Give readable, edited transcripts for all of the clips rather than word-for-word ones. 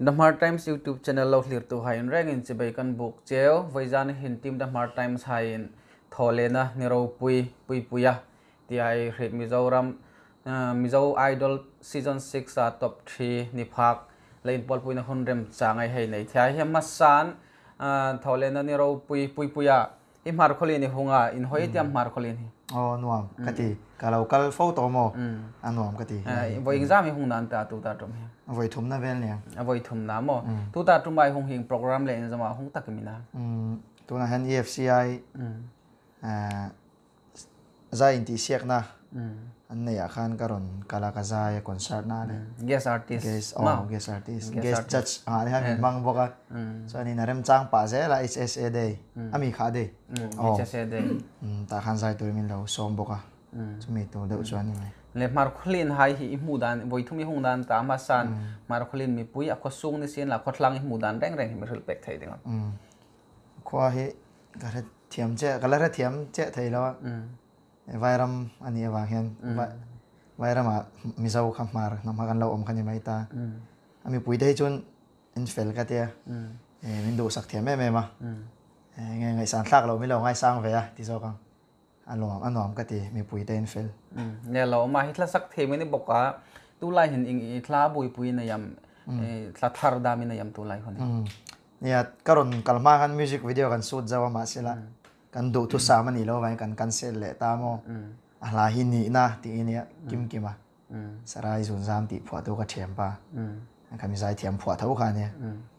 The Mar Times YouTube channel lo clear to hain reng in chibai kan book cheo voizan hin team The Mar Times hain tholena niro pui puya ti ai red Mizo Idol season 6 top 3 ni phak lein pol pui na hun rem changai hei nei thai hem masan tholena niro pui puya i mar kholi ni hunga in hoi tiam mar kholi ni nuam kati kalau kal photo mo nuam kati voi exam hi hung nan ta tu ta tum voi thum na vel ne voi thum na mo tu ta tum bai hung hing program le zama hung takmina tu na han EFCI za inti siak na an ne ya khan karon kala kaza ya concert na le guest artist guest judge ha ha mang boka so ni narem chang pa je la HSA day ami kha day HSA day ta khan sai tur min lo som boka chumi to de chuan ni le mar kholin hai hi mudan voi thumi hung dan ta ma san mar kholin mi pui akho sung ni sin la khotlang hi mudan reng reng mi rul pek thai ding khwa hi gara thiam che kala thiam che thai lo vairam ani awang hian vairama mizo khamar namakan lo om khani mai ta ami pui dei chun in fel ka tia min do sak thiam me ma ngai san thak lo mi lo ngai sang ve a ti zo kang anom ka ti mi pui te in fel ne lo ma hitla sak themi ni boka tu lai hin ing thla pui na yam thla thar da mi na yam tu lai khoni nia karon kalma kan music video kan shoot zawa ma sila kan do tu sa mani lo vai kan cancel le ta mo ala hi ni na ti nia kim kima sarai zun zam ti phwa tu ka thiam pa kami zai thiam phwa thau kha ne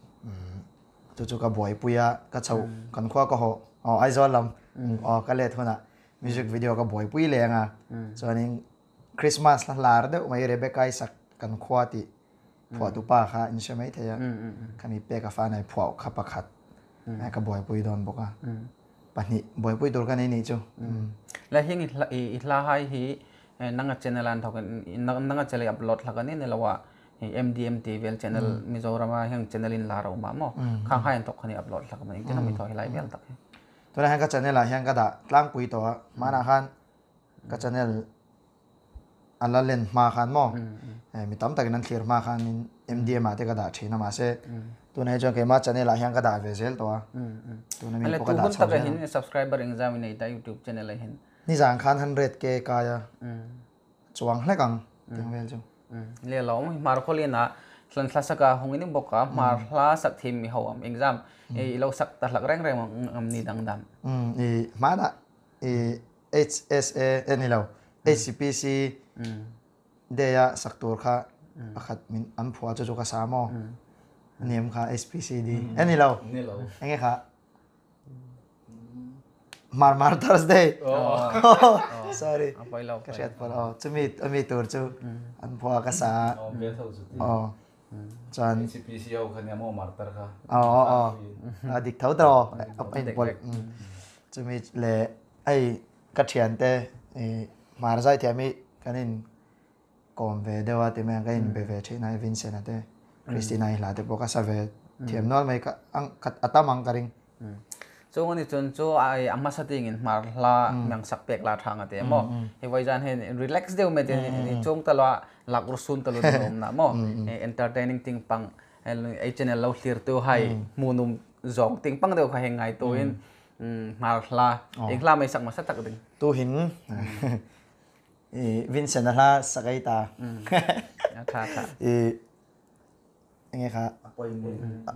chu ka boy puya ka chau kan khwa ka ho ai zo lam ka le thona music video ka boy pui lenga chuanin Christmas la lar de mai Rebecca sak kan khwa ti phwa tu pa kha in shemai thaya kami pe ka fa nai phwa kha pakhat ka boy pui don boka pani boy pui dur kan ni chu la hing itla hai hi nanga channel an thokan nanga channel upload lakan ni lawa MDM TV channel Mizorama hang channel in la ro ma mo khang hai an thok khani upload lakan ni tin mi thoi lai bel tak to la hang ka channel la hang ka da tlang pui to mana khan ka channel ala len ma khan mo mi tam tak nan clear ma khan in MDM ate ka da thina ma se tu nei jo ke ma channel la hang ka da vezel to tu na mi ko ka da tu tak hin subscriber exam nei ta YouTube channel la hin ni jang khan 100k ka ya chuang hle kang ting vel chu le lo mar kholi na hlan thlasaka hongini boka mar hla sak thim mi hawam exam e lo sak ta lak reng reng am ni dang dam e ma da e HSA ni lo HCPC de ya sak tur kha pakhat min an phwa chu ka sa mo niam kha SPCD ni lo enge kha mar Thursday sorry apai lo ka shet par chumi ami tur chu an phwa ka sa chan CPC au khania mo martar kha dik thau to apai pol chumi le ai ka thian te mar zai thiami kanin kom ve dewa te me kain be ve thina Vincent ate Christina ila te boka sa ve thiam nol mai ka ang atamang karing so ngani chon cho ai amma sating in mar hla mang sak pek la thang ate mo he vai jan hen relax deu me te chong talwa lak rusun talu nom na mo entertaining ting pang ai channel lo clear to hai munum zong ting pang deu kha hengai to in mar hla engla mai sak ma sa tak ding tu hin Vincent la sakai ta tha enge kha appointment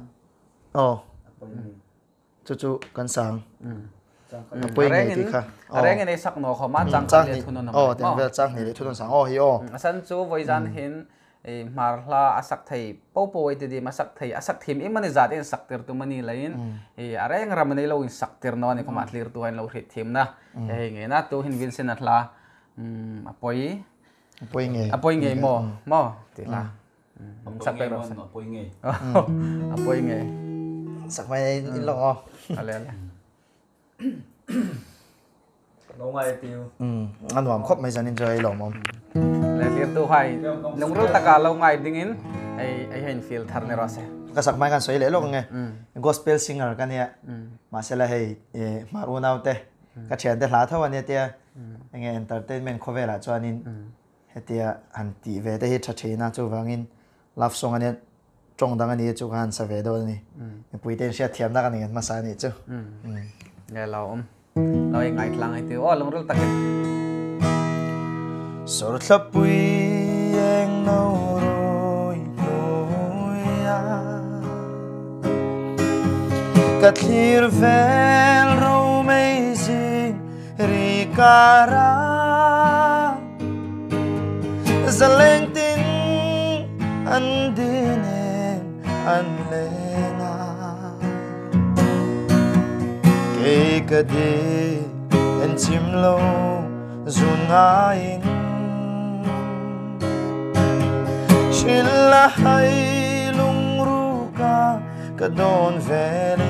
chu kan sang appointment ti kha reng ne sak no kho ma chang le thuno na teng vel chang ni le thunon sang hi asan chu voi jan hin mar hla asak thei po ite di masak thei asak thim i mani zat en sakter tu mani lain areng ramani lo in sakter no ni khama clear tu han lo hrit thim na nge na tu hin Vincent atla apoi nge mo ti la sak pe ro apoi nge sak mai in lo ale no ngai tiu an wam khop mai jan enjoy lo mom le clear tu hai nong ru taka lo ngai ding in ai hen feel thar ne ro se ka sak mai kan soi le lo nge gospel singer kan ya ma se la hei maru nau te ka thian te hla thawan ya te nge entertainment khovela chuanin hetia anti ve te hi thatheina chu wangin love song ania trong đang anh chú han sa về đâu nè bùi tên sẽ thiam na cái mà sa nè chú nghe lâu lâu anh ngại lăng hay tiêu long rất tắc sổ thấp bùi anh nâu rồi nôi cắt lìa vel râu mây gì ricara zaleng tin an dinen an lenga ke kade en chimlo zunain shilla hai lungruka kadon veli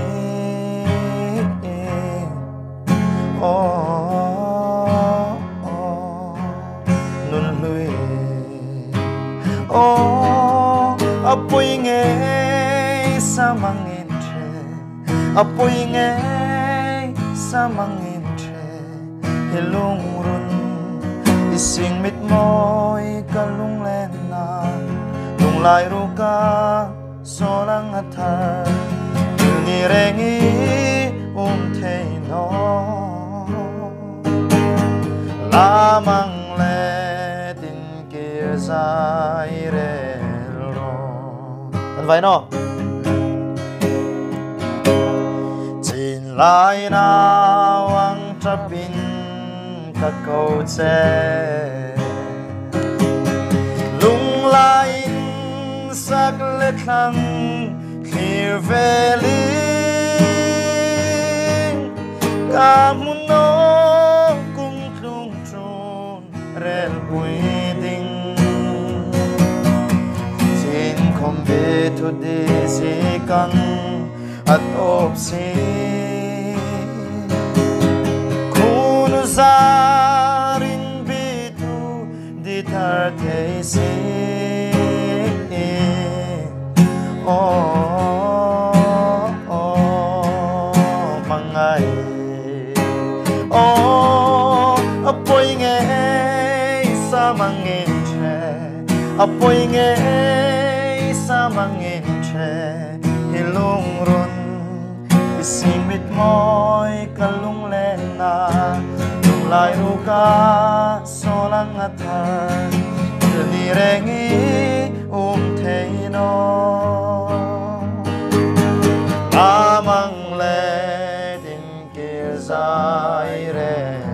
nun lui apoy ngay sa mangin tre apoy ngay sa mangin tre hilong run ising mit mo'y kalung lena nung lai ru ka solang atar nirengi thay nó lamang le tin kia dài re ro anh vậy nó chín lai nào ang trapin các câu che lung lai sắc lệ khăng clear valley kamuno kung tlung trun rel buiding sin kombe to desikan at opsi kunu zarin bitu ditar teisi apoy ngay sa mangin tre apoy ngay sa mangin tre hilong run isimit mo'y kalung lena nung lai ru ka solang atar nirengi thay no amang le tin kia dài re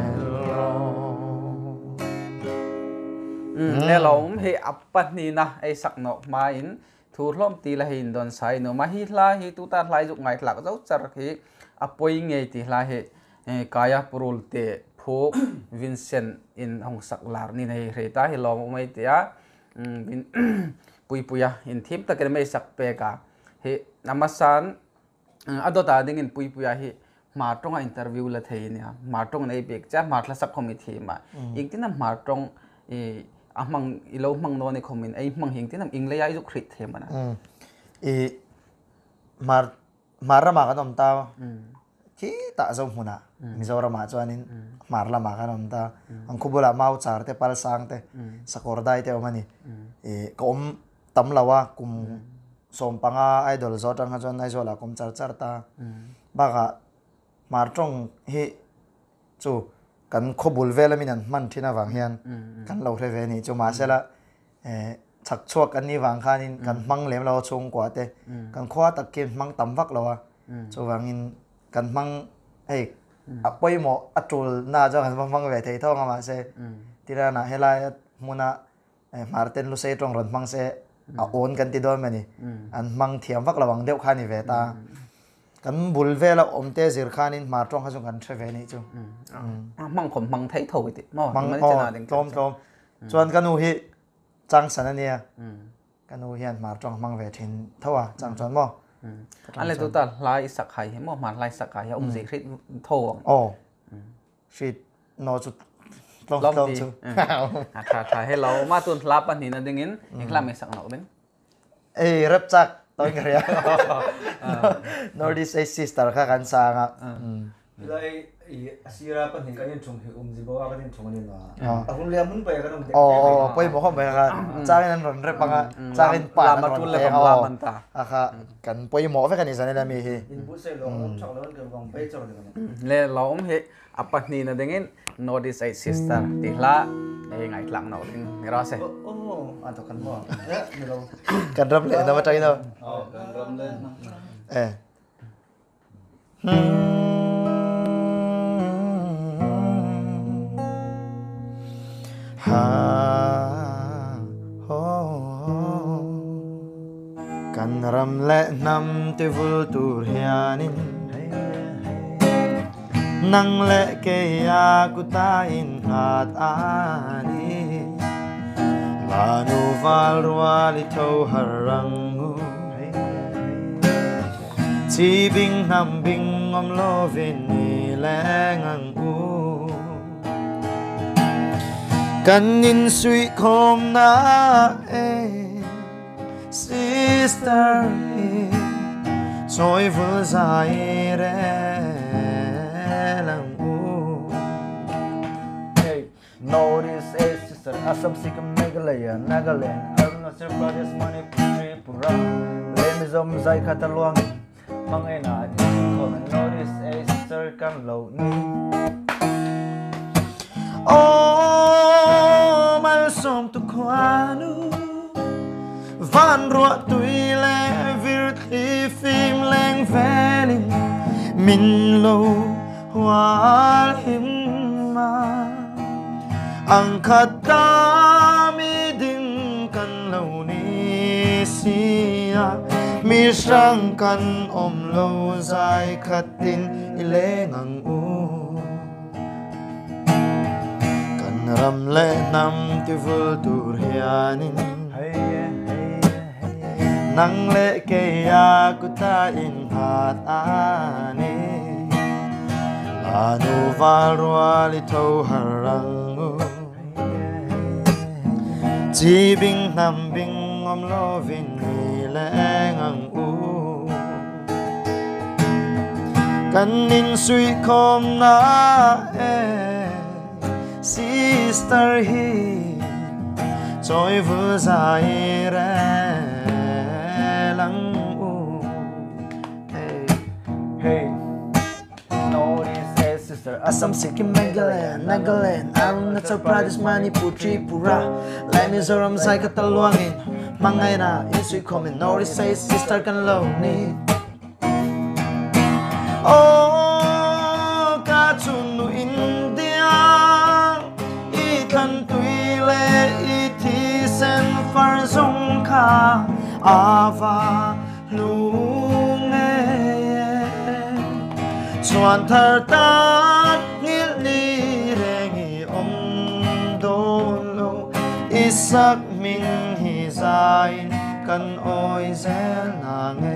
nghe lâu he appat ni na ai sak no ma in thu hlom ti la hin don sai no ma hi la hi tu ta lai juk ngai tlak zau char hi apoi nge ti la he kaya purul te phok Vincent in hong sak lar ni nei re ta hi lom mai te a pui puya in thim ta ke mai sak pe ka he namasan adota ding in pui puya hi ma tong interview la thei ni ma tong nei bek cha ma thla sak khomi thi ma ingtina ma tong amang ilo mang no ne khomin ai mang hing tinam ingle ai ju khrit the mana marama ka nom ta ki ta zo huna Mizoram chuanin marlama ka nom ta ang khubula mau char te pal sang te sakordai te omani kom tamlawa kum sompanga idol zotang ha chon ai zola kum char char ta baga martong hi chu kan khobul vela minan man thina wang hian kan lo re ve ni chu ma sela chak chuak kan ni wang khanin kan mang lem lo chung kwa te kan khwa tak kin mang tam vak lo wa chu wangin kan mang ei apoi mo atul na jo kan mang ve thei thong ma se tira na hela muna marten lu se tong ron mang se a on kan ti don mani an mang thiam vak lawang deuh khani ve ta kan bul vela omte zir khanin ma tong ha jong kan thre ve ni chu mang khom mang thấy thầu ti mo mang chana ding tom chuan kanu hi chang san ania kanu hian ma tong mang ve thin thawa chang chuan mo ale tu ta lai sak hai mo ma lai sak hai gì khrit thô shit no chu long chu tha he lo ma tun lap an ni na ding in ikla me sak no ding ei rap chak toy ngria Nordic sister kha kan sa nga đây asira pan hin kanin chung hi jibo kanin chung ni no ahun le mun pa kan poi mo khom ba ka changin an ron re panga changin pa ma tu le kam la man ta aka kan poi mo ve kan ni sanela mi hi in bu se lo chok lo kan gong pe chok ni le lom he apat ni na dengin notice ai sister ti hla ai ngai tlang no ding ni ra se atau kan mo ni lo kan rap le na ma chai no kan ram le ha ho kan ram le nam te vul tur hianin nang le ke ya ku ta in hat ani lanu val ruali tho harangu chi bing nam bing om lo vin ni leng ang u kan in sui khom na sister soi vul zai re lang u hey notice a sister asam sikam Meghalaya Nagaland Arunachal Pradesh Manipur Tripura lemizom zai khatalwang mangena comment notice a sister kan lo ni mal som tu kwanu van ruột tui le vir thi phim leng veling min lo hoa him ma ang khata mi ding kan lo ni sia mi sang kan om lo zai khatin ileng ang u kan ram le nam ti vul tur hianin nang le ke ya ku ta in hat ani anu valwali tho harangu chi bing nam bing om lo vin ni leng ang u kan in sui khom na sister hi choi vu zai re lang u hey notice a sister Assam Sikkim Meghalaya Nagaland Arunachal Pradesh Manipur Tripura Mizoram zai khatalwangin mangena in sui comment notice a sister kan lo ni ka chunu India i kan tui le i thi sen far zong kha ava lu nge chuan thar ta ngil ni rengi om don lo isak min hi zai kan oi zel na nge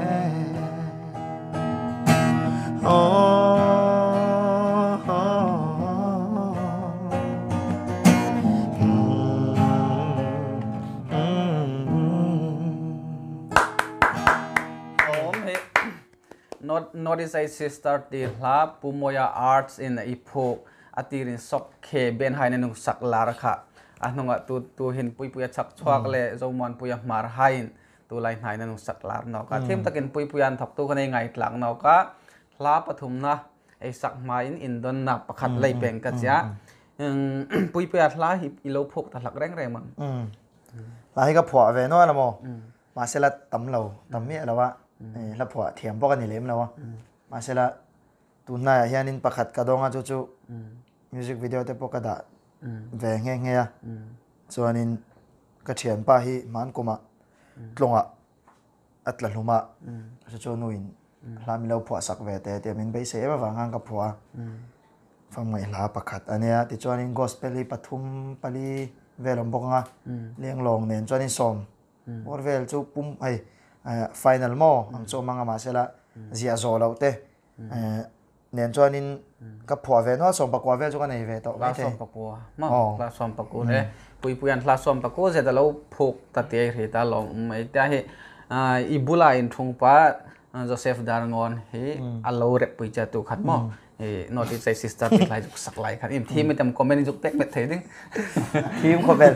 notice ai sister ti hla pumoya arts in ipho atirin sok khe ben haina nu saklar kha anunga tu hin puipuya chak chhuak le zomon puya mar hain tu lai haina nu saklar no ka them takin puipuyan thak tu khanai ngai tlak no ka hla pathum na ai sak ma in indon na pakhat lai peng ka cha puipuya hla hi ilo phok ta lak reng reng man lai ka phwa ve no la mo ma se la tam lo tam mi la wa la phwa thiam bo kan ni lem la wa ma se la tu na hianin pakhat ka donga chu chu music video te po ka da ve nge nge ya chuanin ka thian pa hi man kuma tlonga atla hluma chu chu nuin hlami lo phwa sak ve te min be se ma wangang ka phwa phang mai la pakhat ania ti chuanin gospel hi pathum pali velom boka leng long nen chuanin som or vel chu pum ai final mo ang chu manga ma sela zia zo lo te nen chuanin ka phwa ve no som pakwa ve chu ka nei ve to la som pakwa ma la som pakwa le puipuyan hla som pakwa je da lo phok ta te ri ta long mai ta he ibula in thung pa Joseph Darngon hi alo rep pui cha tu khat mo notice say sister tik lai juk sak lai khat im thi mi tam comment juk tek met the ding team comment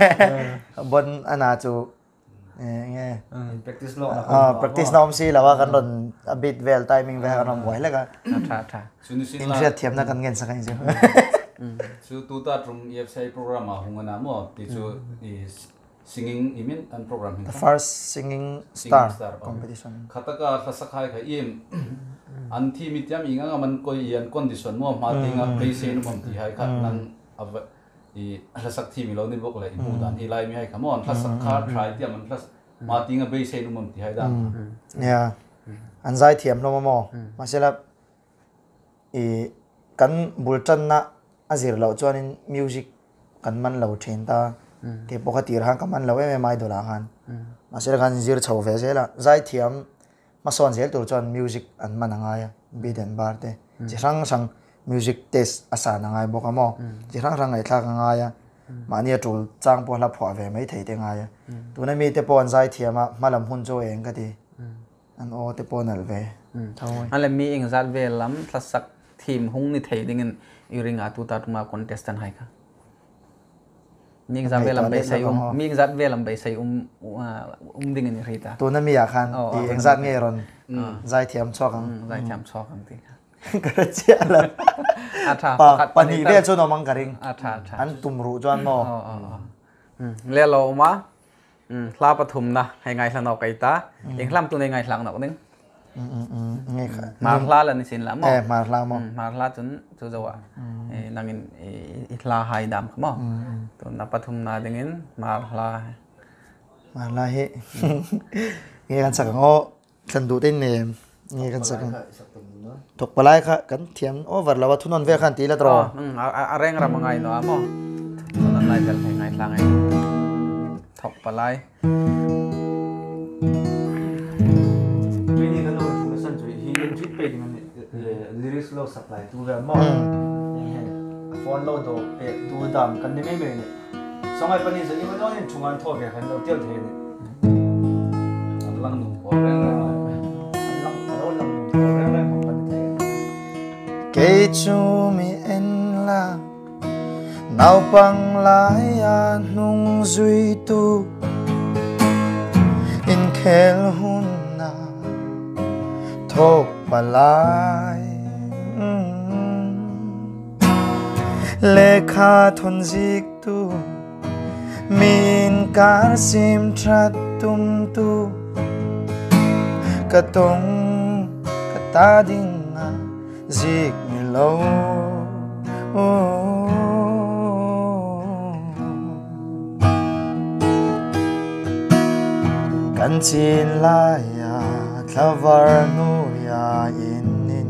bon ana chu nghe practice lo practice nom si lawa kan ron a bit well timing ve kan rom boy la ka tha in sia thiam na kan ngen sakai chu chu tu ta from EFCI program a hungana mo ti chu is singing imin and program the first singing star competition khataka thasakhai kha im an thi mitiam inga man koi yan condition mo ma tinga place no mom ti hai kha nan av I thasak thi mi lo ni bok la I budan hi lai mi hai khamon thasak kha try ti man thas ma tinga base no mom ti hai da yeah an zai thiam lo mo masela I kan bultan na azir lo chuan in music kan man lo thin ta ke pokatir ha kan man lo em mai dola khan masela kan zir chho ve zela zai thiam ma son zel tur chuan music an man anga ya biden bar te chi sang music test asa na ngai boka mo chi rang ngai thla anga ya mania tul chang po la phwa ve mai thei te nga ya tu na mi te pon zai thiama malam hun cho eng ka ti an o te ponal ve thoi an le mi eng zal ve lam thasak team hung ni thei ding in iringa tu ta ma contestant hai ka mi eng zal ve lam be sai mi eng zal ve lam be sai ding in rita tu na mi ya khan I eng zat nge ron zai thiam chok ang zai thiam chok ang ti ka chia la atha pani ve chu no mang karing atha an tum ru chuan mo le lo ma hla pathum na hai ngai hlan no kai ta eng hlam tu nei ngai hlang no ning nge kha ma hla la ni sin la mo ma hla mo ma hla chun chu zawa nangin I hla hai dam mo tu na pathum na dingin ma hla he nge kan sak ngo than du ten ne nge kan sak tok palai kha kan thiam over lawa thunon ve khan ti la tro areng ra mangai no amo tunan lai vel ngai hlang ai thok palai Really kan lo chu san chu hi in fit pe ding lyrics lo supply tu ga mo phone lo do pe tu dam kan ne me ne songai pani sa ni mo ni chungan tho ve kan lo tel the ni lang nu program lang lo lang program mo pan the ke chu mi en la nau pang lai ya nung zui tu in khel hun na thok palai lekha thon zik tu min kar sim that tum tu ka tong ka ta ding na zik mi lo kan chin la ya thavar nu ya inin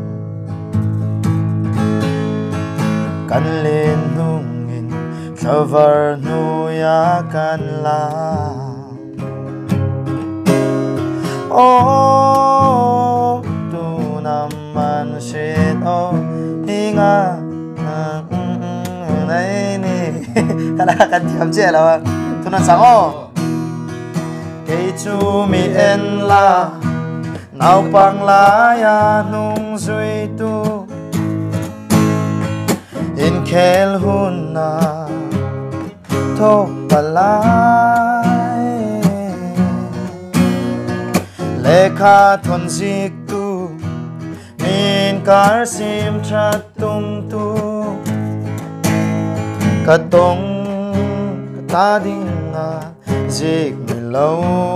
kan len nungin thavar nu ya kan la tu naman shit hinga nay ni kana kan thiam che la tu na sang cây chu mi en la nau pang la ya nung zui tu in khel hun na thok palai lekha thon zik tu min kar sim that tum tu ka tong ka ta ding na zik mi lo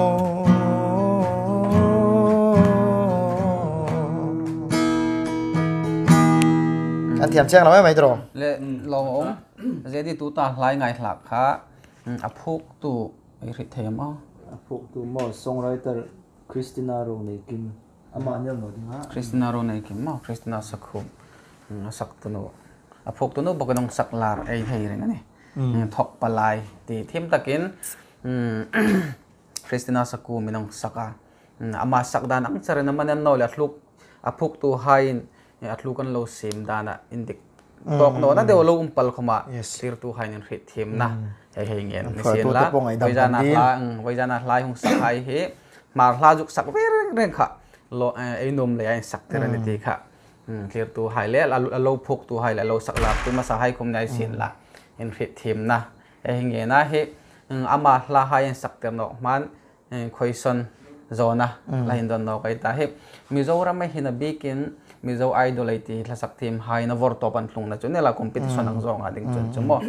kan thiam chang la mai tro le lo om zedi tu ta hlai ngai hlak kha aphuk tu I ri them a phuk tu mo songwriter Christina Ro nei kim ama nyam no ding ha Christina ro nei kim ma Christina sakhum sak tu no aphuk tu no bokanong saklar ai thei ring ani thok palai ti thim takin Christina saku minang saka ama sakdan ang charana manan no la thluk aphuk tu hain atlukan lo sim dana indik tok no na de lo umpal khoma sir tu hain rit thim na hei ngen ni sin la voijana la hung sakai he mar hla juk sak ver reng kha โลไอ้นมเลยไอ้สักเทระนิติค่ะเคลียร์ตัวหายแล้วเราพกตัวหายแล้วเราสักหลับตัวมาสหายคมในสินละเห็นฟิตทีมนะไอ้เงี้ยนะเฮอามาลาหายสักเทระนอกมันคอยซอนโซนะลาหินดอนนอกไอ้ตาเฮมิโซราไม่เห็นบีกินมิโซไอดอลไอตีละสักทีมหายนะวอร์ตอปันลงนะจนเนี่ยละคอมเพติชันอังซองอ่ะดิ้งจนจมูก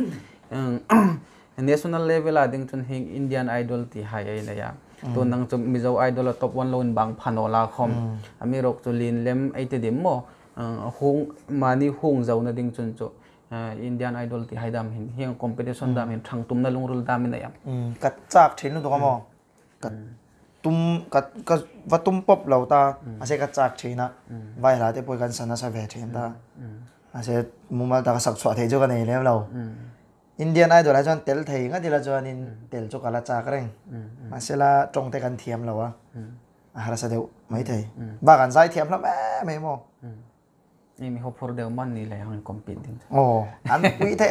national level ading chun hing Indian Idol ti hai ai na ya to nang chum mizo idol top 1 lone bang phanola khom ami rok chu lin lem ai te dim mo hung mani hung zau na ding chun chu Indian Idol ti hai dam hin hing competition dam hin thang tum na lungrul dam na ya kat chak thin lu to mo kat tum kat wa tum pop lo ta ase kat chak thina vai la te poi kan sana sa ve thin ta ase mumal ta sak chwa thei jo ka nei lem lo Indian Idol là chọn tel thầy ngay thì là chọn in tel cho cả là cha cái mà sẽ là trong tayกันthiêm rồi à là sao đều mấy thầy baกันsai thiêm lắm mấy mò นี่มีเขาพอเดียวมันนี่แหละมันคอมพิวต์ ồ ăn quý thầy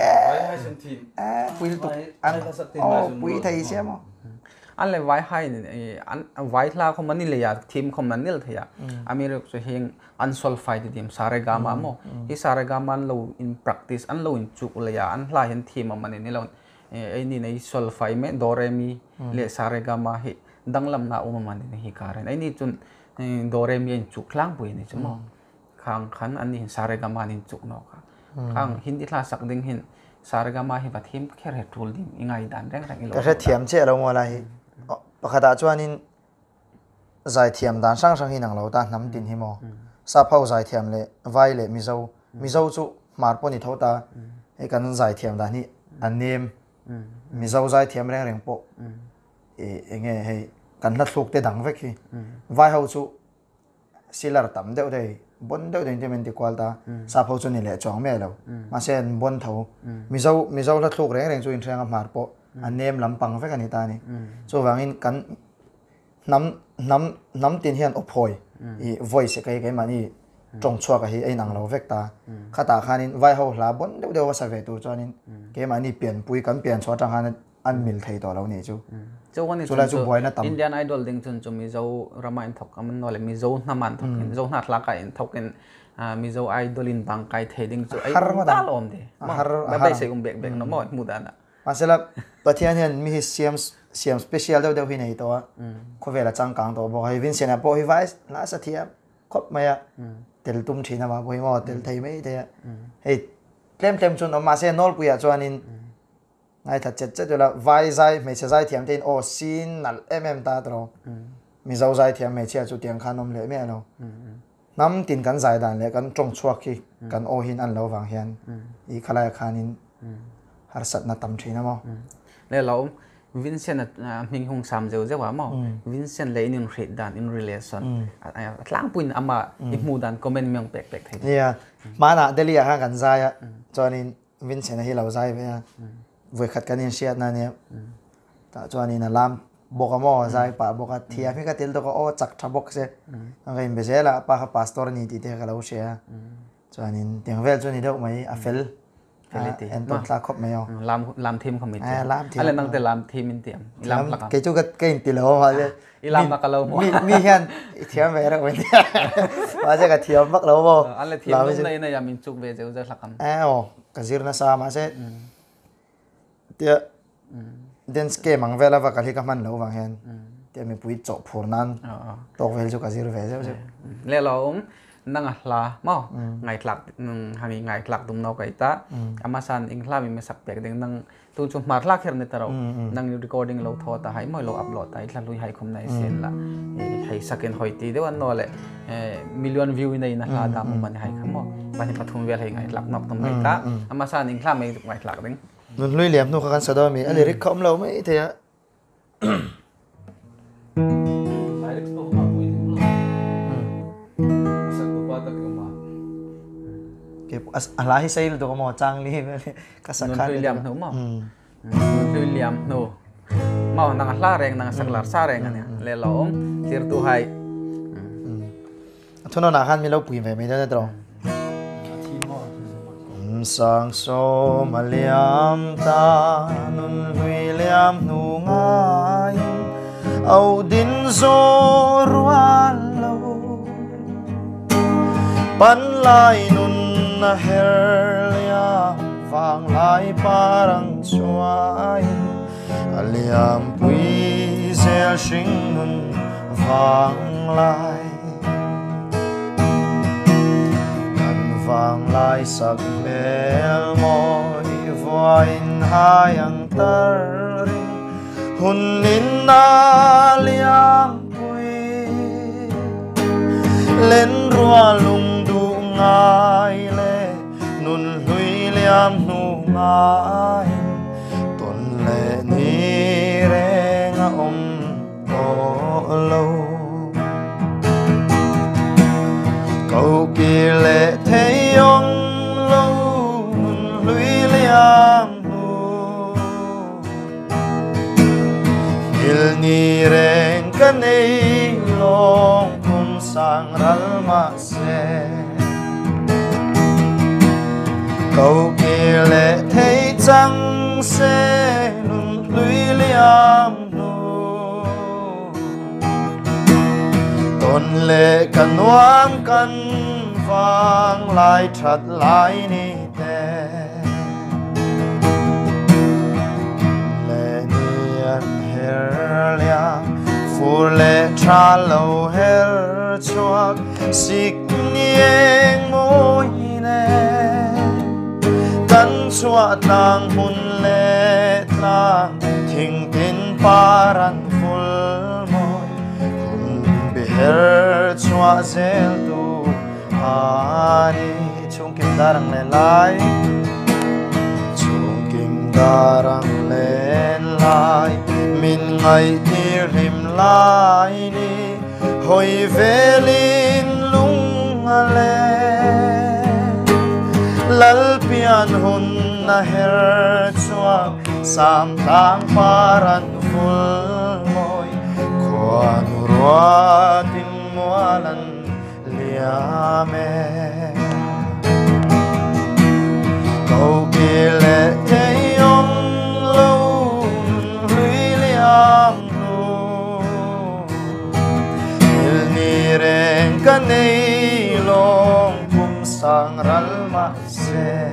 quý tục ăn quý thầy xem mò อันเลยไว้ให้อันไว้ลาเขามันนี่เลยอะทีมเขามันนี่เลยอะอเมริกาเฮงอันโซลไฟที่ทีมสาระกามาโมที่สาระกามันเราอิน practice อันเราอินจุกเลยอะอันลาเห็นทีมมันนี่เราไอ้นี่ในโซลไฟเมโดเรมีเลสาระกามาเฮดังลำนาอุมันนี่ฮิการไอ้นี่จนโดเรมีอินจุกล่างปุยนี่จ้ะโมข้างขันอันนี้สาระกามาอินจุกเนาะข้างหินที่ลาสักดึงหินสาระกามาเฮบัดทีมแค่เรทูลดิมยังไงดันแรงๆอีหลอก็แค่เทียมเชื่อเราโมอะไรปกติจวนนี้ใจเทียมด้านช่างช่างหินังเราตาน้ำตินหิมอซาเผาใจเทียมเลยไว้เลยมิโซจุมาร์ปนิทอตาไอ้กันใจเทียมด้านนี้อันเนมมิโซใจเทียมแรงๆปะเองให้กันนัดลูกเตะดังเวกไว้เขาจุสิลาร์ตั้มเดียวได้บนเดียวได้ที่มันติกวาลตาซาเผาจุนี่แหละจ่องแม่เรามาเช่นบนเท้ามิโซนัดลูกแรงๆจุอินเทรงกับมาร์ปะอันเนมลำปังเฟกันนี่ตานี่ส่วนวางินกันน้ำตินเฮียนอบพอยอี voice ไกมันนี่จงชัวกับไอ้หนังเราเฟกตาข้าตาขานินไว้เขาลาบนเดี๋ยวว่าสักเวตัวจอนินไกมันนี่เปลี่ยนปุยกันเปลี่ยนชัวจังหันอันมิลไทยต่อเราเนี่ยจูวันนี้จูอินเดียนไอดอลดิ้งจูมีเจ้ารามาอินทอกมันนอเลยมีเจ้าน้ำมันทอกเจ้าหน้าทลากอินทอกมีเจ้าไอดอลอินบังไกเทดิ้งจูไอ้ตาลอมเดไม่ไปเสียงเบกน้ำมันมุดานะมาเสร็จแล้วประเทศนี้มีเสียมสเปเชียลเดี๋ยวที่ไหนตัวคนเวลาจังกังตัวบอกให้วินเซนต์บอกให้ไว้ลาสเทียมครบไหมอ่ะเตลตุ้มชีนะมาบอกให้หมดเตลไทยไม่ได้เฮ้ยเต็มจนออกมาเส้นนอลปุยอ่ะจวนนินไงถ้าเจ็ดจุดละไว้ใจไม่ใช่ใจเทียมเต็นโอซีนนัลตาตัวมีเจ้าใจเทียมไม่ใช่จุดเตียงขานมเลยไม่เอาน้ำตินกันใจด่านเลยกันจงชัวขี้กันโอหินอันเราฟังเฮียนอีขลายขานินฮาร์สัตนัดตั้มชีนะมั้งแล้วเราวินเซนต์มิงฮงสามเจ้าเจ้าว่ามั้งวินเซนต์เลยอินเรดดันอินเรเลชั่นล้างปุ่นอามาอีกมูดันก็เป็นเมืองแปลกๆไทยเนี่ยมาหน้าเดลี่ห่างกันใจอ่ะจอนี้วินเซนต์ให้เราใจไปอ่ะเวขัดกันยังเชียดนั่นเนี่ยแต่จอนี้น่ะลามบอกกับหม้อใจป่าบอกกับเทียพี่ก็ติลตัวก็โอ้จักทับบอกเสียอะไรไม่ใช่ละป้าเขาพาสตอร์นี่ที่เด็กเราเชียจอนี้เตียงเวลจอนี้เด็กไหมอ่ะเฟลเอ็นต้นตาครบไหมอ๋อลามทีมคอมมิชชั่นอะไรนั่งแต่ลามทีมอินเตียมลามเกจูก็เก่งติโลมาเลยลามมักเรามีแค่เทียมเวรกันเนี่ยว่าจะกับเทียมมักเราบ่อะไรทีมนู้นในยามินจุกเวเจ้าจะสักคำอ๋อกระซิรน่าสามาเสร็จเดี๋ยวเดนสเกมังเวลาว่ากันที่กับมันเราบางเห็นเดี๋ยวมีปุยจบผูนั้นตกเวลจุกระซิรเวเจ้าแล้วเรานั่งลาหม้อไงหลักหามีไงหลักตุ่มนกไก่ตาอามาสันอิงลามีไม่สักเปียกเด้งนั่งตุ่มจุ่มมาร์ลักเฮร์เนตเรานั่งอยู่รีคอร์ดิ้งเราทอตาให้ไม่เราอัพโหลดแต่อีกลุยให้คมในเส้นละให้สักเกินหอยตีเดี๋ยววันนอเลยมิลลิออนวิวในนั้นลาดามันให้คำว่าวันนี้ปฐมเวลให้ไงหลักนกตุ่มไก่ตาอามาสันอิงลาไม่ไงหลักเด้งนุ่นลุยเหลี่ยมนุ่งกันสะดอมีอันนี้ริคคอมเราไม่เท่าอะไรให้ใส่ตัวก็มอจังเลยก็สักครั้งลุยเหลี่ยมหนูมั้งลุยเหลี่ยมหนูมั้งนั่งลาแรงนั่งสักลาซาแรงอันเนี้ยเลี้ยงเสียตัวให้ทุนนอาหารมีเราปุ๋ยไม่ได้ตรงสังโซมาเลียมตานุนลุยเหลี่ยมหนูง่ายเอาดินโซรวันเรา pan lai nun na her liam vang lai parang chuain aliam pui zel shing nun vang lai kan vang lai sak mel moi voin hayang tar hun lin na liam pui lên rua lung du ngai le nun hui liam nu ngai tuần lệ ni reng to lâu câu kỳ lệ thấy ông lâu nun hui liam nu il ni reng kan ei long sang ralma se câu kia lệ thấy trăng se nun lũy liam nu tôn lệ cần oan cần vang lại thật lại ni te lệ niên her liam phu lệ tra lâu her chuak xích nieng môi nè căn chua tang hun lệ tang thình tin paran phul môi hun biher chua zel tu ani chung kim darang le lai chung kim darang le lai min ngai tir him lai ni hoi velin lung ale lal pian hun na her chuak sam tang paran ful moi kwan ruatin mualan liame câu kia lệ thấy ông lâu hui liam reng kan ei long kum sang ralma se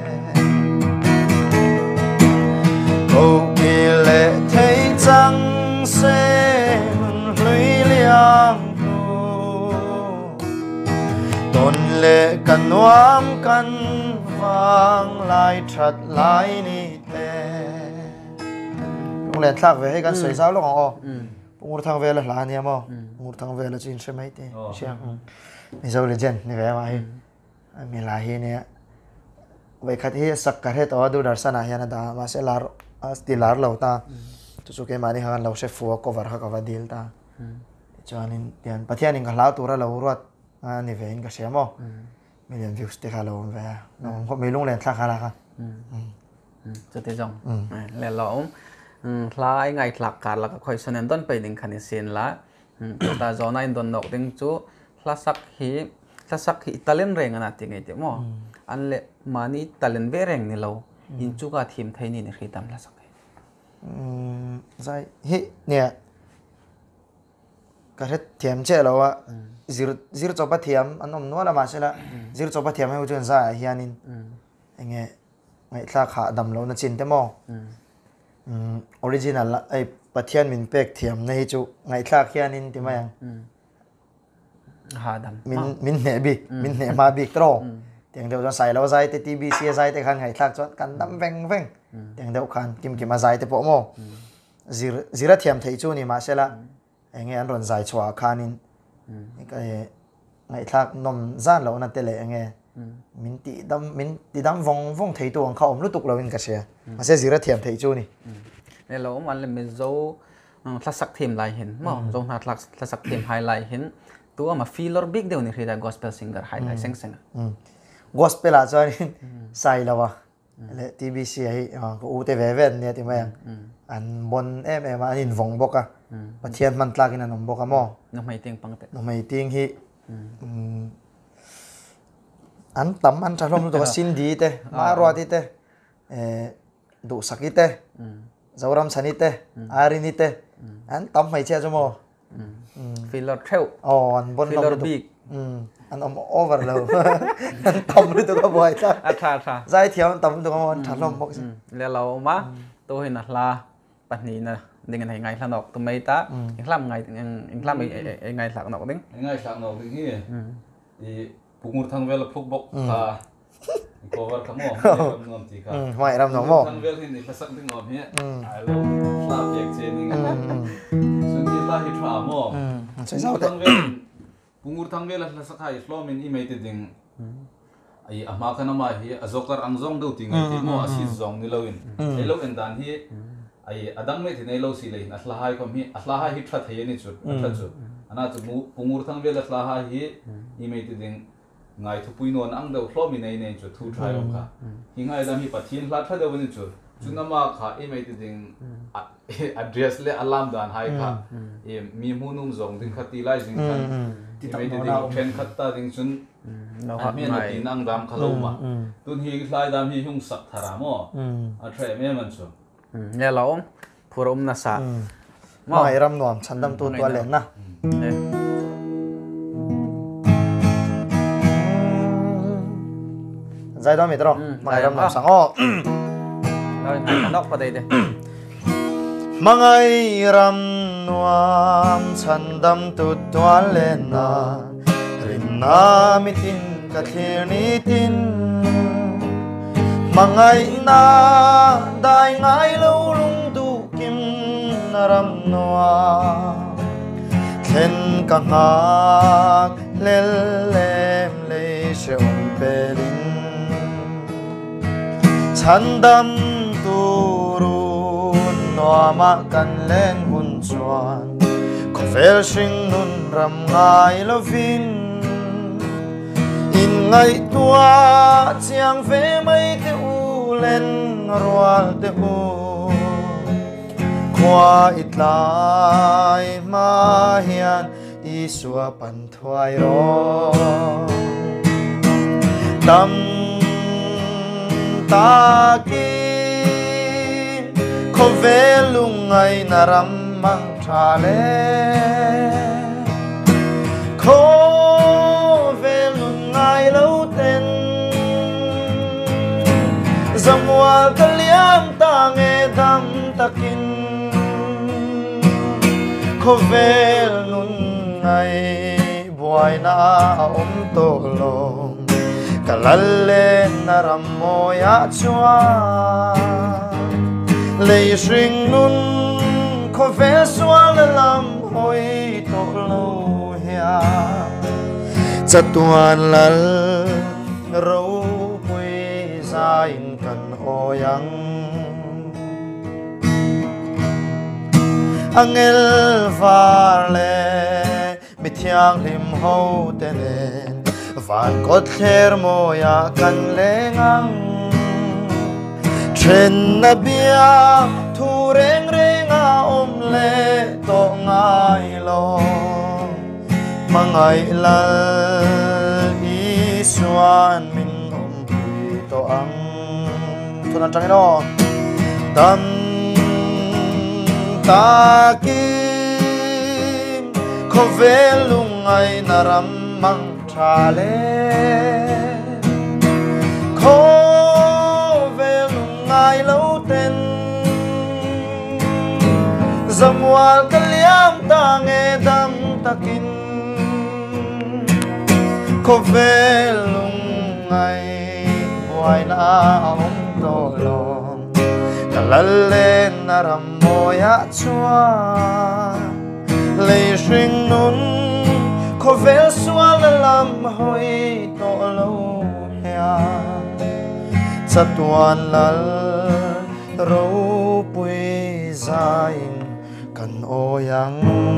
câu kỳ lệ thấy trăng se lũy liam nu tôn lệ kan oam kan vang lại thật lại ni te ông lên thạc về hay kan soi sao lúc họ ngủ thang về là anh em không ngủ thang về là chuyện sẽ mấy thế xem mình giàu legend như vậy mà mình là hi nè vậy khách hi sắc cả hết đó đủ đợt sana hi nè mà sẽ là stilar lâu ta tụi cái mà đi hàng lâu sẽ phù cover ha cover deal ta cho nên tiền bắt tiền cái lão tụi ra lâu rồi như vậy cái xem không million views thì khá lâu về nó không mấy lúc lên thang khá là จะติดจงแล้วเราคล้ายไงหลักการแล้วก็คอยสนันต้นไปหนึ่งคันเซนละแต่จอในดนนกดึงจูคลาสักฮีตะเล่นแรงนะติงไงเดี๋ยวมั้งอันเละมานี่ตะเล่นเบแรงนี่เราอินจูกับทีมไทยนี่คือตามคลาสักใช่ฮิเนี่ยก็เฮ็ดเทียมเจ้าเราอะzeroจบเทียมอันนั้นนัวละมาใช่ละzeroจบเทียมให้ผู้ชนใส่เฮียนินยังไงไงถ้าขาดำเราน่ะจินแต่มั้งออริจินัลไอ้ปะเทียนมินเป็กเทียมในจูไงถ้าเฮียนินที่มายังหาดำมินเหนบิมินเหนมาบิกตรงเตียงเดียวจะใส่เราใส่แต่ทีบีซีใส่แต่คันไงถ้าจอดกันดำเว่งเตียงเดียวคันกิมมาใส่แต่พวกมั้งzeroเทียมไทยจูนี่มาใช่ละไอ้เงี้ยอันรอนใส่ชัวคันนินก็ไงถ้านมซ่านเรานั่นเตะเลยไงมินตีดำวงไทยตัวของเขาอมรู้ตุกเราเป็นกระเชียมาเสียzeroเทียมไทยจูนี่เนี่ยเรามันเลยมีโซ่คลาสสักทีมไลน์เห็นมั้งโซ่คลาสสักทีมไฮไลท์เห็นตัวมาฟีลอร์บิ๊กเดียวนี่คือแต่ gospel singer ไฮไลท์เซ็ง gospel อ่ะจอยใส่แล้ววะเลยทีบีซีไอ้ก็อูเตเวเวนเนี่ยที่มาอันบนมาอินวงบกอะประเทศมันตลากินนมบกอะมั้งน้องไม่เตียงปังเตะน้องไม่เตียงฮีอันตั้มอันจะรวมตัวซินดีเตมารอดีเตดูสักทีเตจาวรำสันนิเตอารินิเตอันตั้มไม่เชื่อจมั้งฟีลอร์เทลอ๋ออันบนฟีลอร์บิ๊ก anh over lâu tầm đi tụi có bồi ta Atha giải thiếu tầm tụi có thằng lom bốc le lo ma to hin la pat ni na dengan ngai la nok to mai ta inglam ngai sak nok ding ngay sang nào thì nghe thì pungur thang vel phúc bốc cả cover kamu làm ngon thì cả ngoài làm nó mỏ thang vel thì phải sắc tiếng ngon nhé ai lâu làm việc trên đi xuân đi la hít phá mỏ thang vel pungur thang vel là sắc hay flow mình imei thì ding ai ama kana ma hi azokar angzong do ti ngai ti mo asi zong ni loin ai lo en dan hi ai adang me thi nei lo si lein asla hai kom hi asla hai hi that hai ni chu that chu ana chu pungur thang vel asla hai hi imei ti ding ngai thu pui non ang do flow mi nei nei chu thu trai om ka hi ngai dam hi pathin hla tha do ni chu chunama kha imei ti ding address le alam dan hai kha e mi munum zong ding khati lai jing kan imei ti ding chen khatta ding chun no ha ha me na tin ang dam khalo ma tun hi slai dam hi hung sak thara mo a thre me man chu le lo phurom na sa ngoài làm nó chăn đâm tu lên na giải đó mày đó ngoài làm nó sáng ô rồi ngai nok pa dei de Mangai ram nuam chandam tu lên na rin na mitin kathir ni tin Mangai na dai ngai lo lung tu kim ram nuam Khen ka ngak lel lem le she pelin chandam turun noama kan len hun chuan ko vel hring nun ram ngai lovin in ngai tua chiang ve mai te u len rual te u khwa itlai ma hian isua pan thuai ro tam ta kim ko velungai naram mang thale ko velungai lo ten zamwal kaliam ta nge dam takin ko velungai buai na om to long kalale naram moya chua lei ring nun ko ve swal lam hoi to lo hia chatuan lal ro pui za in kan oyang angel varle mithiang lim ho tenen van kot kher moya kan lengang chen na bia thu reng reng a om le to ngai lo mangai la i suan min om pui to ang thuna chang no tam ta kim ko velungai naram mang thale ko velungai lo ten zamwal kaliam ta nge dam takin ko velungai buai na om to long kalale naram moya chua lei ring nun ko vel swal lam hoi to lo hia chatuan lal ro pui zain kan oyang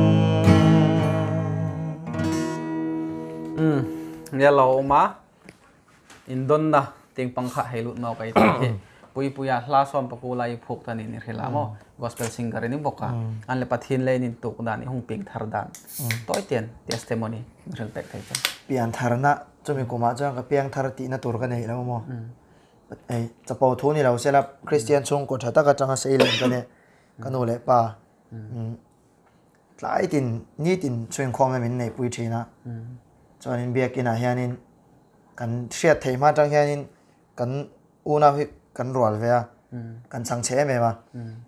le lo ma indon na ting pangkha helut no kai ta ke pui puya hla som pakulai phuk tani ni khela mo gospel singer ni boka an le pathin le nin tuk dan hung ping thar dan toy ten testimony rel pek thai cha pian tharna chumi kuma chang ka piang thar ti na tur ka nei lo mo ai chapau thu ni lo sela christian chung ko thata ka changa sei len ka ne kanu le pa tlai tin ni tin chuen khom min nei pui thina cho nên việc kia là hiện in cần siết thấy mà trong hiện in cần u nào hi cần rồi về cần sang chế về mà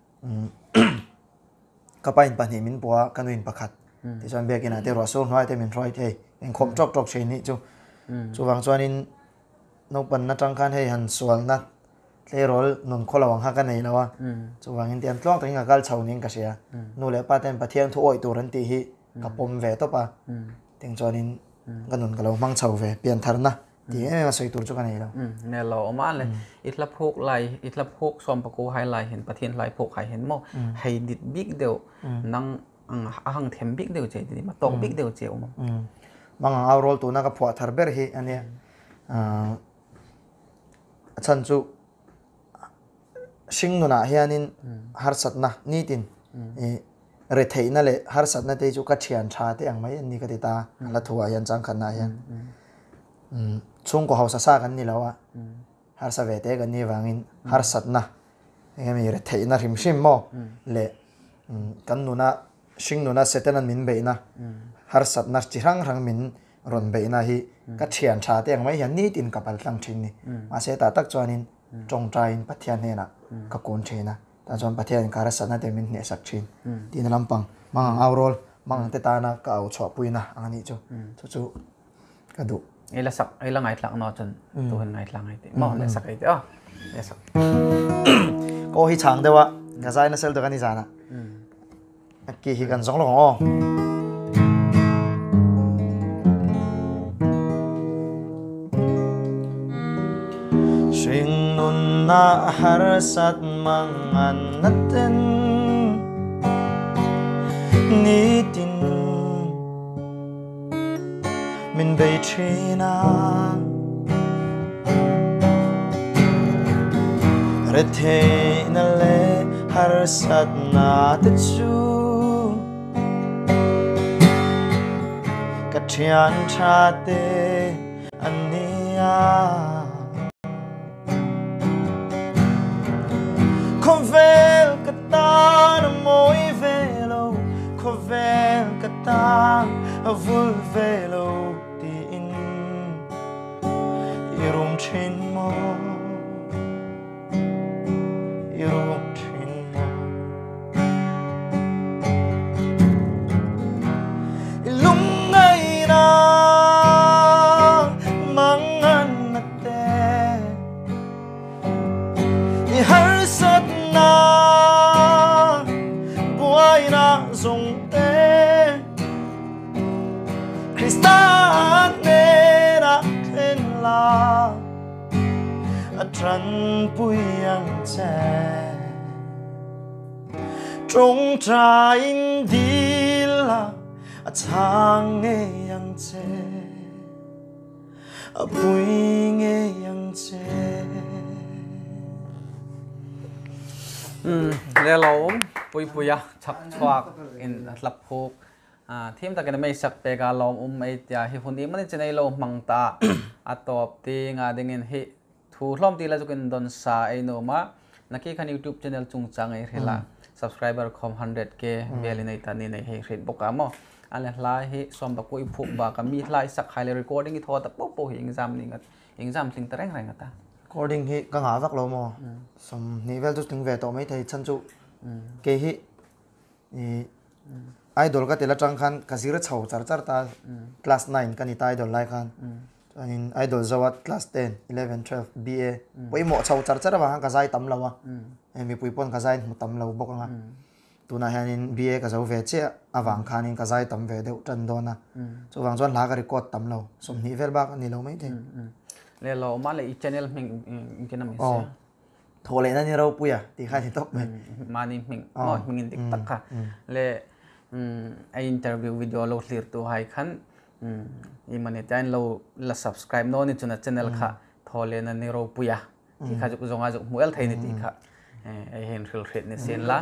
các bạn bạn mình bỏ cần win pakhat thì cho nên việc kia là để rồi số nói thì mình nói thì mình không chọc chọc chuyện này chú vàng cho nên nó bận nó trong khăn hay hẳn xuân nát thế rồi nôn khó lòng cái này đâu chú vàng in tiền long tiếng cái chầu nên cái gì nô lệ ba tên ba thiên thu oi tu rắn tì hi cái bom về tốt pa tiếng cho nên cái nôn cái lòng mang chầu về biển thar na thì em mà xoay tu cho cái này đâu nè lo mà lên ít lấp hộp lại ít lấp hộp xóm bạc cô hay lại hiện ba thiên lại hộp hay hiện mò hay đít big đều năng hàng thêm big đều chơi thì mà tông big đều chơi mà mang ao roll tu na cái phua thar ber hi anh em chân chú sinh nụ na hianin har sat na ni tin re thei na le har sat na te chu ka thian tha te ang mai ni ka ti ta la thua hian chang khan na hian chung ko hausa sa kan ni lawa har sa ve te kan ni wangin har sat na engami re thei na rim shim mo le kan nu na sing nu na setenan min be na har sat na chi rang min ron be na hi ka thian tha te ang mai hian ni tin kapal tlang thin ni ma se ta tak chuanin trong train pathian ne na ka kon thena ta chon pathian ka ra sana te min ne sak thin tin lampang mang aurol mang te ta na ka au chho puina ani chu chu ka du ai la ngai tlak no chon tu han ngai tlak ngai te mo le sak ai te le sak ko hi chang dewa ga zai na sel to kani jana ki hi kan zong lo ngo Sing nun na harsat mangan natin nitin min bay china rethe na le harsat na tchu kathian chate ania Covel kata na moi velo Covel kata a vul velo ti in Irum chin mo Irum chin mo Ilum ngay na mangan na te Iharsat na buhay na zongte Krista nera tenla Atran puyang che Trong tra indila Atang e yang che Apuing e yang che le lo pui puya chak chwak in lap hok thêm ta cái này sak pe ga lom ai tia hi hundi man chenai lo mangta atop ti nga dingin hi thu hlom ti la jukin don sa ai no ma naki khan YouTube channel chung chang ai rela subscriber khom 100k beli nei ta ni nei he red boka mo ale la hi som ba koi phuk ba ka mi lai sak khai recording i tho ta po hi exam ni ngat exam sing tareng rang ta Recording hi ka nga vak lo mo som nivel tu ting ve to mai thei chan chu ke hi idol ka tela chang khan kazira chau char char ta class 9 kan ita idol lai khan anin idol zawat class 10 11 12 BA poi mo chau char char wa ka zai tam lawa mi pui pon ka zai mu tam lo bok nga tuna hanin BA ka zo ve che awang khanin ka zai tam ve deu tan dona chu wang chon la ka record tam lo som nivel ba ka ni lo mai the le lo ma le i channel ming kinam se thole na ni ro puya ti khai ni top mai mani ming mo ming tik tak kha le ai interview video lo clear to hai khan i mane tan lo la subscribe no ni chuna channel kha thole na ni ro puya ti kha ju zonga ju muel thai ni ti kha ai hen ril ret ni sen la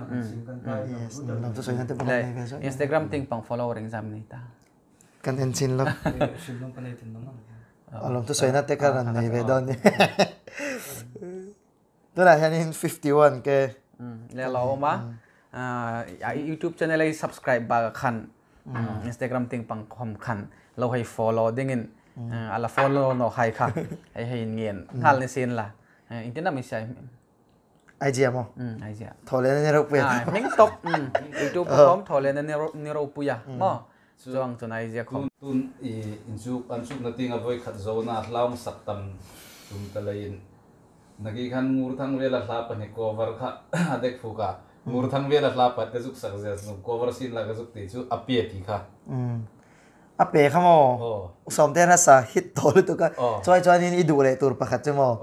Instagram ting pang follow ring jam ni ta kan en chin lo alom tu soina te karan nei ve don ni tu na hanin 51 ke le lo ma YouTube channel ai subscribe ba khan Instagram ting pang khom khan lo hay follow dingin ala follow no khai kha ai hay ngien ngal ni sin la internet mi sai ai gì mà ai ja thôi lên này đâu biết ming top youtube com thole na niro puya mo chuang chun ai ja khom tun I inchuk anchuk na tinga voi khat zo na hlaum saktam tum talain nagi khan ngur thang vela hla pa ne cover kha adek fuka ngur thang vela hla pa te juk sak je cover sin la ga juk ti chu apia ti kha à bé không mò xóm tên là sa hit thôi tụi cái cho nên đi đủ lại tụi bạc chứ mò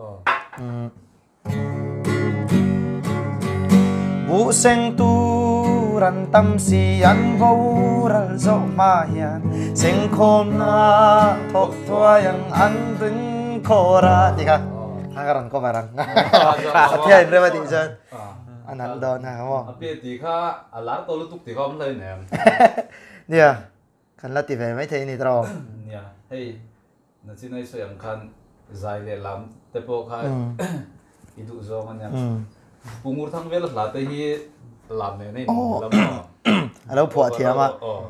vũ sinh tu ran tâm si an vô ral zo ma hian sinh khôn na thok thua yang an đứng khora đi cả hai cái răng có vài răng thì anh ra đi chơi anh ăn đòn hả mò apia ti kha alar to lu tuk ti khom lai ne nè khăn là ti về mấy thế này tao nia hey na chin ai so yang khan zai le lam te po kha idu zo man ya pungur thang vela hla te hi lam ne nei lam alo phua thia ma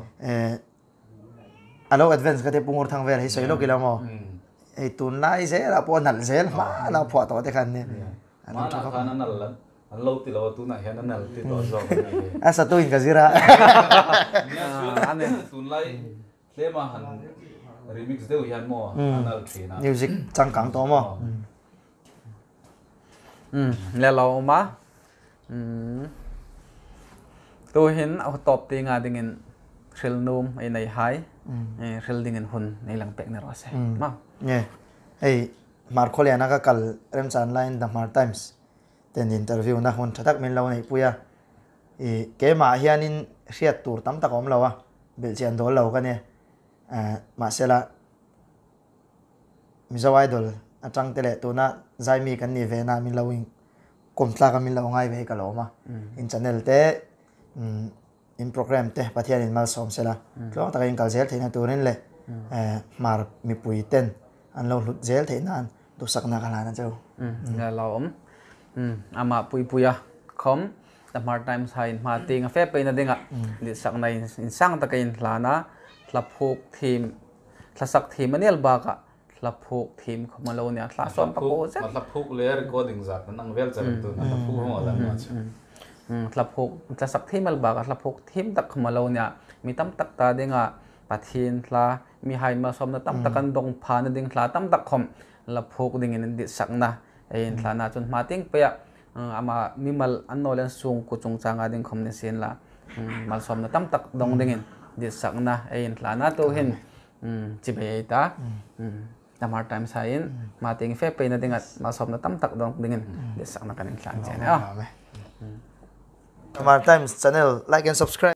alo advance ka te pungur thang ver hi soi lo kila mo ei tun lai ze la po nal ze ma la phua to te khan ne ma na khan an nal an lo ti lo tu na hian an nal ti to zo asa tu in ka zira an ne tun lai tlema han remix deu hian mo an nal thina music chang kang to mo le lo ma tôi hin au top ti nga dingin khil num ai nei hai khil dingin hun nei lang pek ne ro se ma nge ei mar kholiana ka kal rem chan line the mar times ten interview na hun thatak min lo nei puya ke ma hianin riat tur tam takom lo wa bil chen dol lo ka ne ma sela mizo idol atang tele tu na zai mi kan ni ve na min lo in kom tla ka min lo ngai ve ka lo ma in channel te in program te pathian in mal som sela tlo ta in kal zel theina turin le mar mi pui ten an lo lut zel theina an tu sakna kala na chau le lo ama pui puya khom the mar times hai ma ting a fe pe na dinga li sak nai in sang ta kain hlana thlaphuk thim thlasak thim anel ba ka thlaphuk thim khomalo nya thla som pa ko se thlaphuk le recording zat nang vel char tu na thlaphuk ho la ma thlaphuk tlasak thim al ba ka thlaphuk thim tak khomalo nya mi tam tak ta dinga pathin thla mi hai ma som na tam takan dong pha na ding thla tam tak khom laphuk ding in di sakna ein thla na chun ma ting pe ama mi mal annolen sung ku chung changa ding khom ne sen la mal som na tam tak dong ding in di sakna ein thla na to hin chi be ta tamar time sain ma ting fe pe na ding at mal som na tam tak dong ding in di sakna kan thlan chen Tamar Times channel like and subscribe